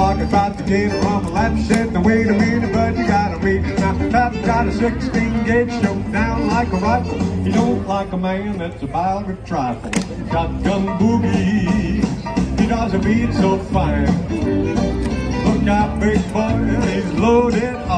block, I tried to get her on my lap. She said, now wait a minute, but you gotta wait. Now, Papa's got a 16-gauge shook down like a rifle. He don't like a man that's about a trifle. Shotgun boogie, he does a beat so fine. Look out, big boy, he's loaded